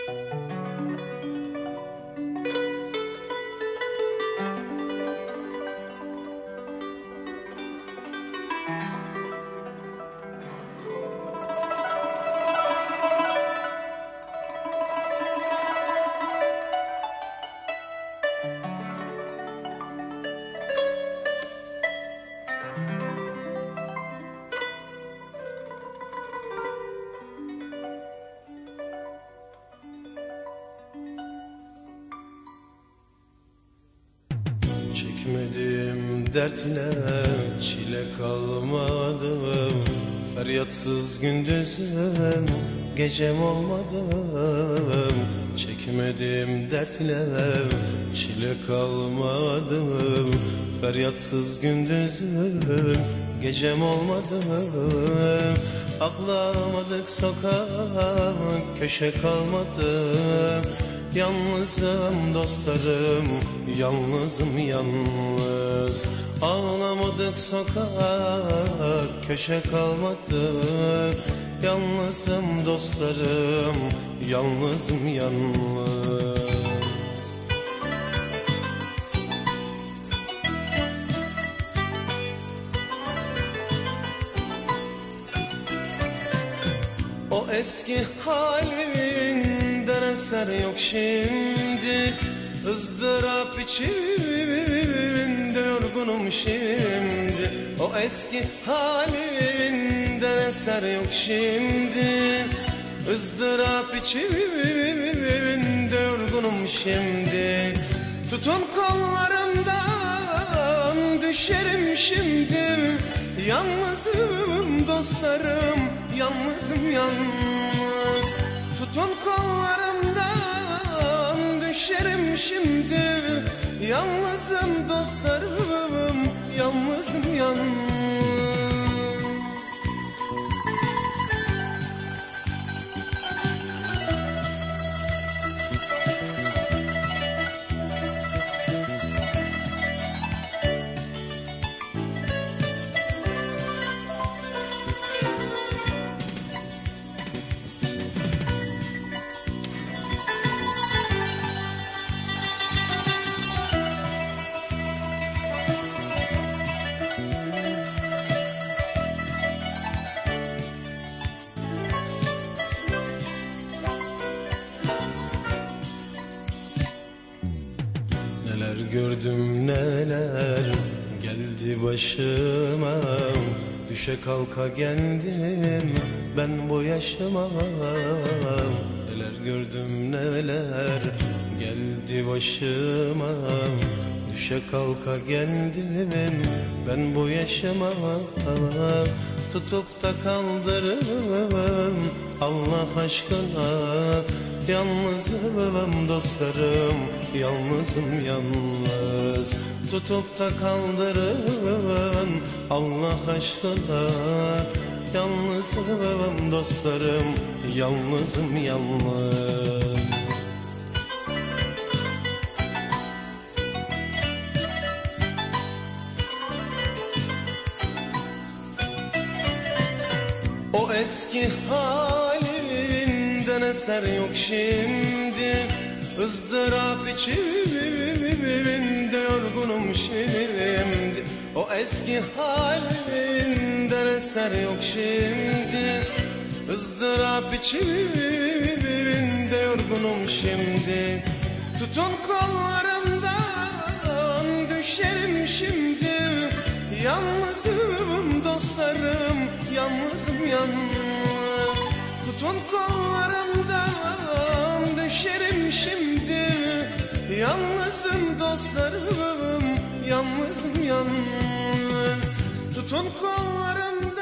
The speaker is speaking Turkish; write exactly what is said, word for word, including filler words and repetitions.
Çekmedim dertine çile kalmadı, feryatsız gündüzüm gecem olmadı. Çekmedim dertine çile kalmadı, feryatsız gündüzüm gecem olmadı. Ağlamadık sokak köşe kalmadı. Yalnızım dostlarım, yalnızım yalnız. Ağlamadık sokak köşe kalmadı. Yalnızım dostlarım, yalnızım yalnız. O eski halinden eser yok şimdi. ızdırap içimde yorgunum şimdi. O eski halinden eser yok şimdi. ızdırap içimde yorgunum şimdi. Tutun kollarımdan düşerim şimdi. Yalnızım dostlarım, yalnızım yalnız. Tutun kollarımdan düşerim şimdi. Yalnızım dostlarım, yalnızım yalnız. Neler gördüm neler geldi başıma. Düşe kalka geldim ben bu yaşıma. Neler gördüm neler geldi başıma. Düşe kalka geldim ben bu yaşıma. Tutup da kaldırırım Allah aşkına. Yalnızım dostlarım, yalnızım yalnız. Tutup da kaldırın Allah aşkına. Yalnızım dostlarım, yalnızım yalnız. O eski halinden eser yok şimdi. ızdırap içimde yorgunum şimdi. O eski halinden eser yok şimdi. ızdırap içimde yorgunum şimdi. Tutun kollarımdan düşerim şimdi. Yalnızım dostlarım, yalnızım yalnız. Tutun kollarımdan düşerim şimdi. Yalnızım dostlarım, yalnızım yalnız. Tutun kollarımdan